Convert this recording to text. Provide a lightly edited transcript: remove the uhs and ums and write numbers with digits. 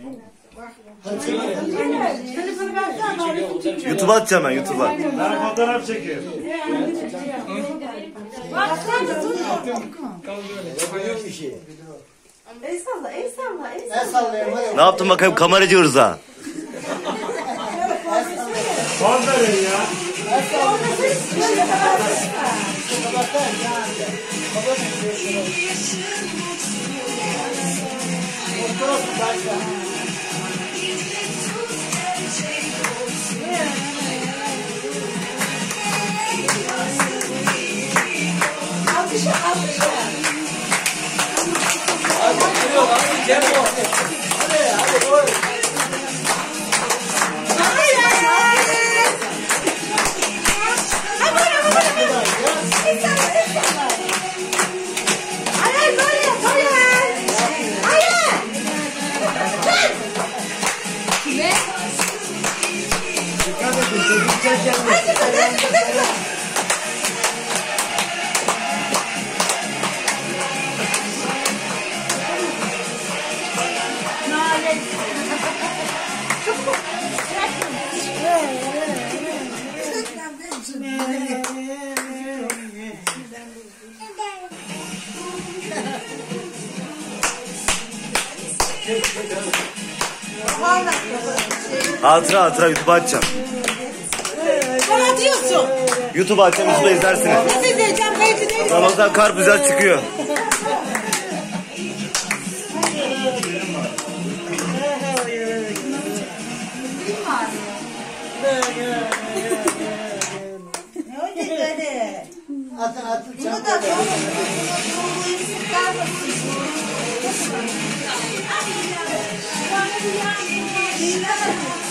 YouTube'a atacağım ben, YouTube'a. Ben fotoğraf çekiyorum. El salla, el salla, el salla. Ne yaptın bakayım, kameracıyoruz ha. Son verin ya. Alkışa, alkışa. Hatıra YouTube'a atacağım. Bana atıyorsun. YouTube'a atacağım, YouTube'da izlersiniz. Nasıl izleyeceğim? Kayıtlı değilim. Ramazan karpuzlar çıkıyor. Ne olacak öyle? Atın Bunu da sonra